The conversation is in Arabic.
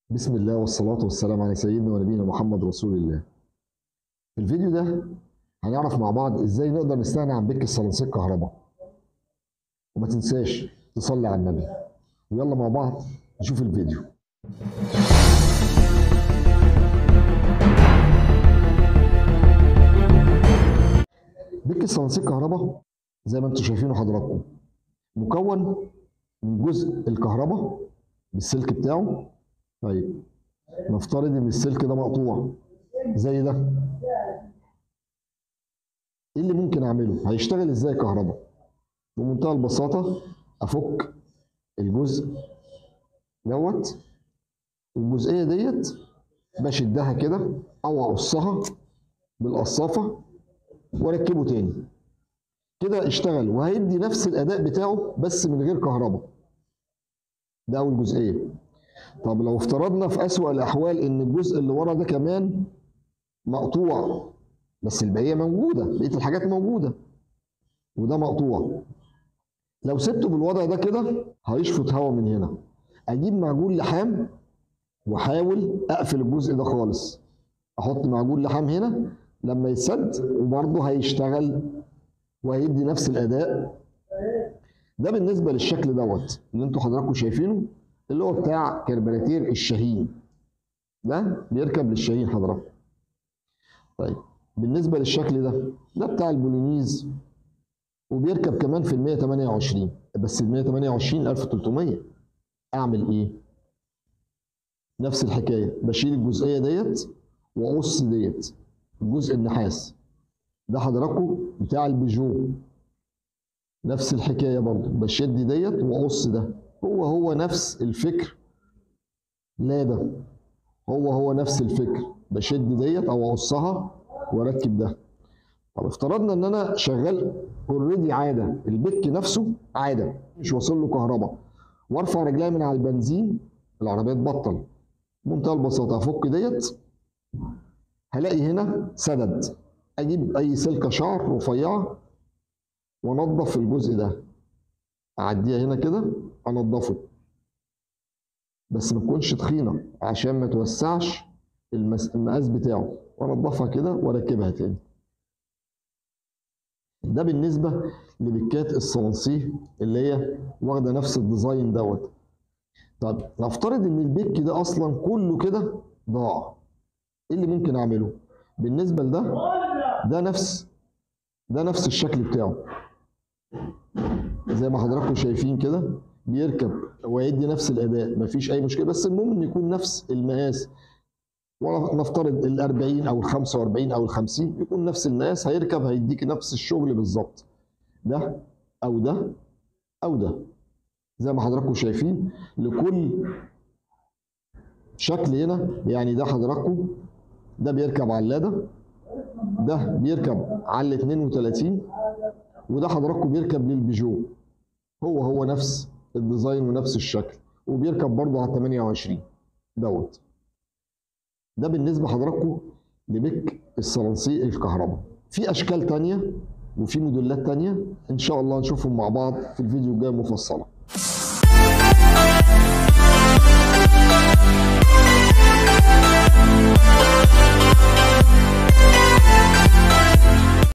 بسم الله والصلاة والسلام على سيدنا ونبينا محمد رسول الله. في الفيديو ده هنعرف مع بعض ازاي نقدر نستغنى عن بك الصلانسيل كهرباء. وما تنساش تصلي على النبي. ويلا مع بعض نشوف الفيديو. بك الصلانسيل كهرباء زي ما انتم شايفينه حضراتكم مكون من جزء الكهرباء بالسلك بتاعه. طيب نفترض ان السلك ده مقطوع زي ده، ايه اللي ممكن اعمله؟ هيشتغل ازاي كهرباء؟ بمنتهى البساطه افك الجزء دوت، والجزئيه ديت بشدها كده او اقصها بالقصافه واركبه تاني كده اشتغل، وهيدي نفس الاداء بتاعه بس من غير كهرباء. ده اول جزئيه. طب لو افترضنا في اسوأ الاحوال ان الجزء اللي ورا ده كمان مقطوع بس البقيه موجوده، بقيه الحاجات موجوده وده مقطوع، لو سبته بالوضع ده كده هيشفط هواء من هنا. اجيب معجون لحام واحاول اقفل الجزء ده خالص، احط معجون لحام هنا لما يتسد وبرضه هيشتغل وهيدي نفس الاداء. ده بالنسبه للشكل دوت اللي انتوا حضراتكم شايفينه، اللي هو بتاع كربراتير الشاهين، ده بيركب للشاهين حضراتكم. طيب بالنسبه للشكل ده بتاع البولينيز، وبيركب كمان في ال 128، بس ال 128 1300. اعمل ايه؟ نفس الحكايه، بشيل الجزئيه ديت واقص ديت الجزء النحاس ده حضراتكم بتاع البيجو، نفس الحكايه برضه، بشد ديت واقص ده، هو نفس الفكر. لا ده هو نفس الفكر، بشد ديت او اقصها واركب ده. طب افترضنا ان انا شغال اوريدي عاده، البك نفسه عاده مش واصل له كهرباء، وارفع رجلي من على البنزين العربيه تبطل. بمنتهى البساطه افك ديت، هلاقي هنا سدد، اجيب اي سلكه شعر رفيعه وانضف الجزء ده، اعديها هنا كده انضفه، بس ما تكونش تخينه عشان ما توسعش المقاس بتاعه، وانضفها كده واركبها تاني. ده بالنسبه لبكات الصلانسيه اللي هي واخده نفس الديزاين دوت. طب نفترض ان البك ده اصلا كله كده ضاع، ايه اللي ممكن اعمله؟ بالنسبه لده ده نفس الشكل بتاعه زي ما حضراتكم شايفين كده، بيركب ويدي نفس الاداء، مفيش اي مشكله، بس المهم ان يكون نفس المقاس. ونفترض ال 40 او ال 45 او ال 50 يكون نفس المقاس، هيركب هيديك نفس الشغل بالظبط. ده او ده او ده زي ما حضراتكم شايفين لكل شكل هنا. يعني ده حضراتكم ده بيركب على اللاده، ده بيركب على ال 32، وده حضراتكم بيركب للبيجو، هو نفس الديزاين ونفس الشكل، وبيركب برضه على 28 دوت. ده بالنسبه حضراتكم لبك الصلانسيه الكهرباء. في اشكال تانية وفي موديلات تانية ان شاء الله نشوفهم مع بعض في الفيديو الجاي مفصله.